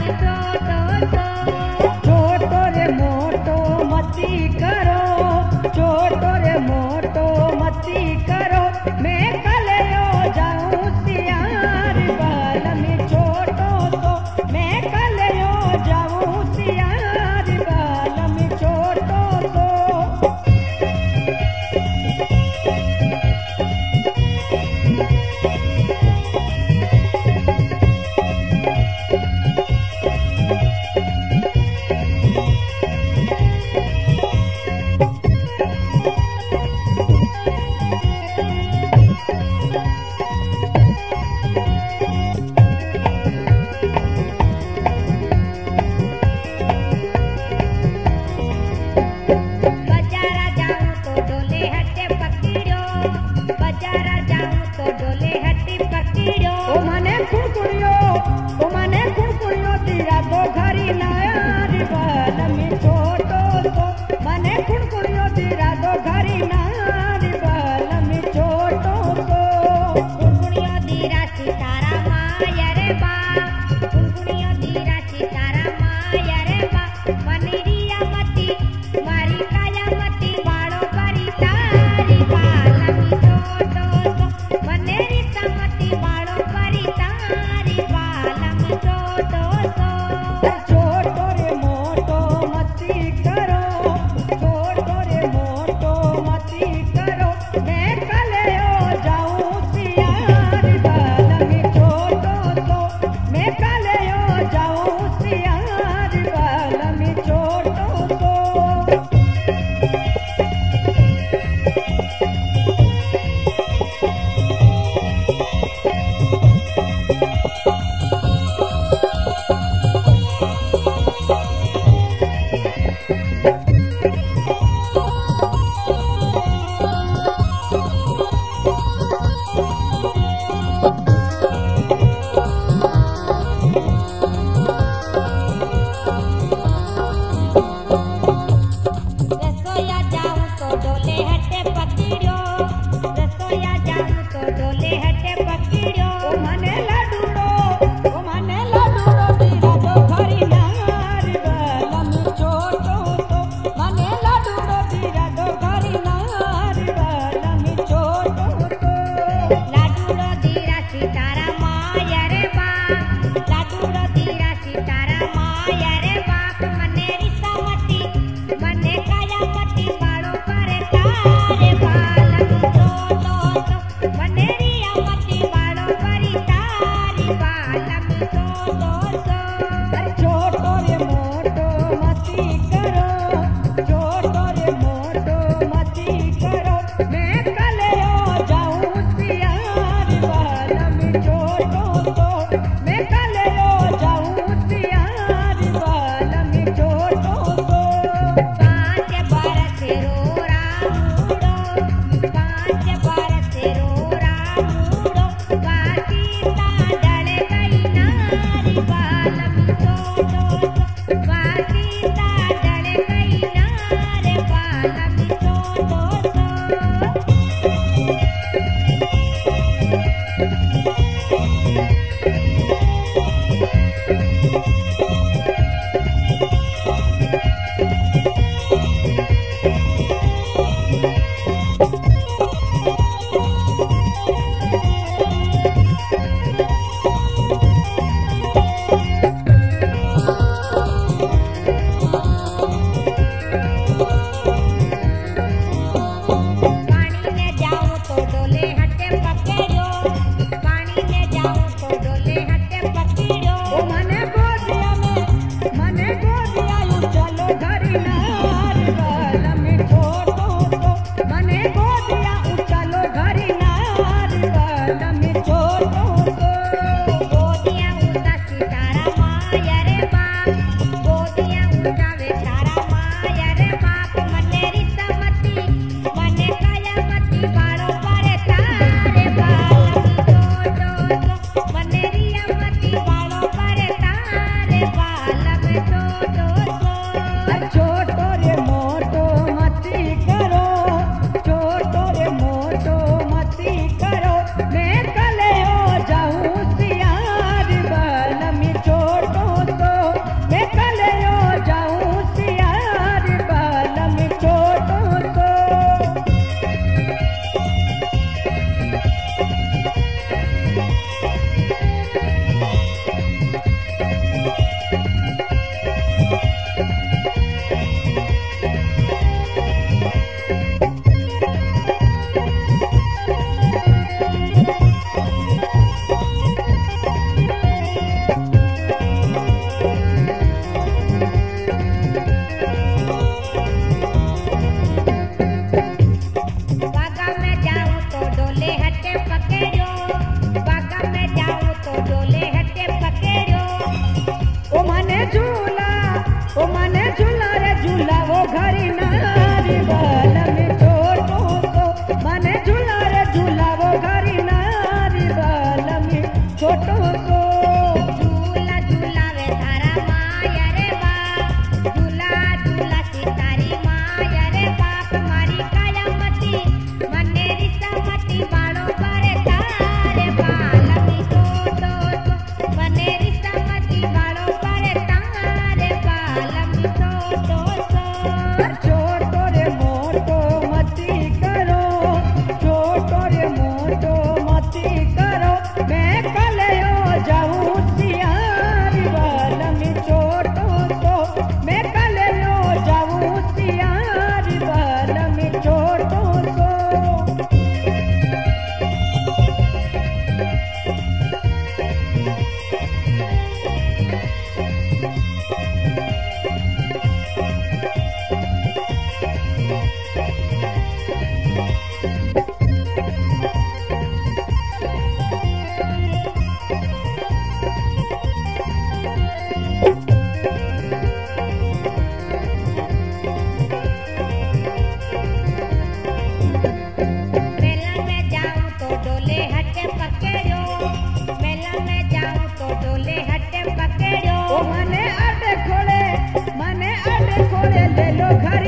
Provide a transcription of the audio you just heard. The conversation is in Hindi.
बा घरी नारी बालम छोटो सो मने झूला रे झूलावो घरी नारी बालम छोटो सो झूला झूलावे तारा माया रे बाप झूला झूला सी तारी माया रे बाप मारी कायामती मने रिसामती बाळो परे तारे बालम छोटो सो मने रिसामती बाळो परे तारे बालम छोटो सो छोटो रे मोटो मती करो छोटो रे मोटो मती करो मैं कलयो जाऊं सियारी बालम छोटो सो मैं कलयो जाऊं सियारी बालम छोटो सो मेला में जाऊं तो डोले हटे पकड़ो मेला में जाऊं तो डोले हटे पकड़ो ओ मने अडे खोले ले लो घर